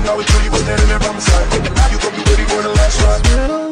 Now it's true, you were standing there by my side. You gon' be ready for the last ride.